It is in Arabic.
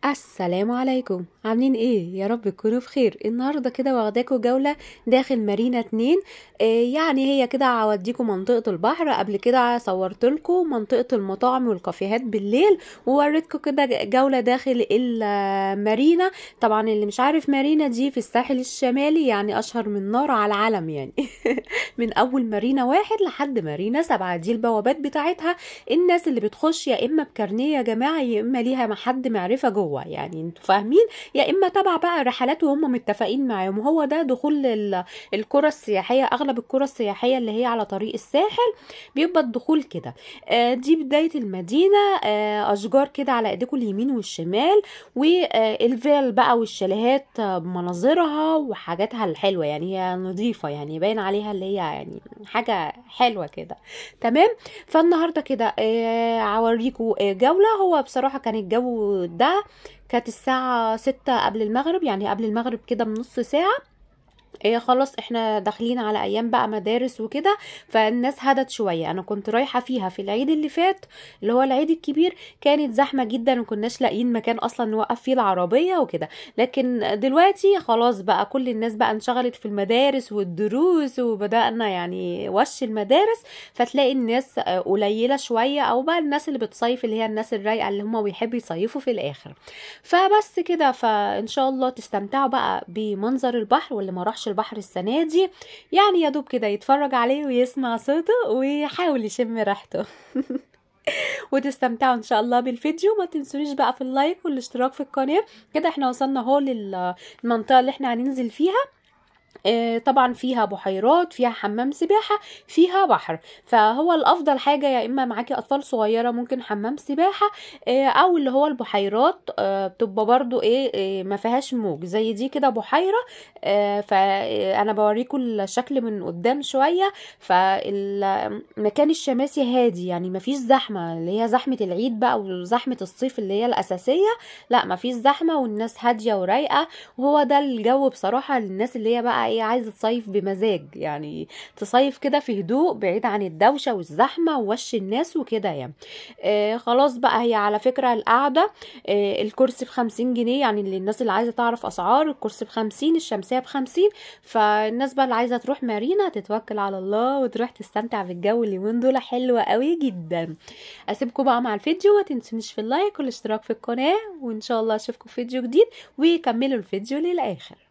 السلام عليكم، عاملين ايه؟ يا رب تكونوا بخير. النهارده كده واخداكوا جولة داخل مارينا 2. يعني هي كده هوديكوا منطقة البحر. قبل كده صورتلكوا منطقة المطاعم والكافيهات بالليل، ووريتكوا كده جولة داخل المارينا. طبعا اللي مش عارف، مارينا دي في الساحل الشمالي، يعني اشهر من نار على العالم يعني. من اول مارينا 1 لحد مارينا 7، دي البوابات بتاعتها. الناس اللي بتخش يا اما بكارنيه يا جماعه، يا اما ليها حد معرفه جوه، يعني انتوا فاهمين، يا اما تبع بقى رحلات وهم متفقين معاهم. هو ده دخول القرى السياحيه. اغلب القرى السياحيه اللي هي على طريق الساحل بيبقى الدخول كده. دي بدايه المدينه. اشجار كده على ايديكم اليمين والشمال، والفيل بقى والشاليهات بمناظرها وحاجاتها الحلوه، يعني هي نظيفه، يعني باين عليها اللي هي يعني حاجه حلوه كده. تمام. فالنهارده كده هوريكوا جولة. هو بصراحة كان الجو ده، كانت الساعة 6 قبل المغرب، يعني قبل المغرب كده بنص ساعة. خلاص احنا داخلين على ايام بقى مدارس وكده، فالناس هدت شوية. انا كنت رايحة فيها في العيد اللي فات، اللي هو العيد الكبير، كانت زحمة جدا وكناش لاقيين مكان اصلا نوقف فيه العربية وكده. لكن دلوقتي خلاص بقى كل الناس بقى انشغلت في المدارس والدروس، وبدأنا يعني وش المدارس، فتلاقي الناس قليلة شوية، او بقى الناس اللي بتصيف اللي هي الناس الرايقة اللي هم بيحبوا يصيفوا في الاخر. فبس كده، فان شاء الله تستمتعوا بقى بمنظر البحر. واللي ما راحش البحر السنة دي، يعني يا دوب كده يتفرج عليه ويسمع صوته ويحاول يشم ريحته. وتستمتعوا ان شاء الله بالفيديو. ما تنسونيش بقى في اللايك والاشتراك في القناة. كده احنا وصلنا اهو للمنطقة اللي احنا هننزل فيها. طبعا فيها بحيرات، فيها حمام سباحة، فيها بحر. فهو الافضل حاجة يا اما معاكي اطفال صغيرة ممكن حمام سباحة، او اللي هو البحيرات بتبقى برضو ما فيهاش موج زي دي كده بحيرة. فانا بوريكم الشكل من قدام شوية. فالمكان الشماسي هادي، يعني ما فيش زحمة اللي هي زحمة العيد بقى وزحمة الصيف اللي هي الاساسية. لا، ما فيش زحمة، والناس هادية ورايقة. وهو ده الجو بصراحة للناس اللي هي بقى ايه، عايزة تصيف بمزاج، يعني تصيف كده في هدوء بعيد عن الدوشة والزحمة ووش الناس وكده يعني. خلاص بقى، هي على فكرة القعدة الكرسي ب50 جنيه، يعني للناس اللي عايزة تعرف اسعار، الكرسي ب50، الشمسية ب50. فالناس بقى اللي عايزة تروح مارينا تتوكل على الله وتروح تستمتع بالجو. اليومين دول حلوة قوي جدا. اسيبكم بقى مع الفيديو، ما تنسونيش في اللايك والاشتراك في القناة، وان شاء الله اشوفكم في فيديو جديد. وكملوا الفيديو للاخر.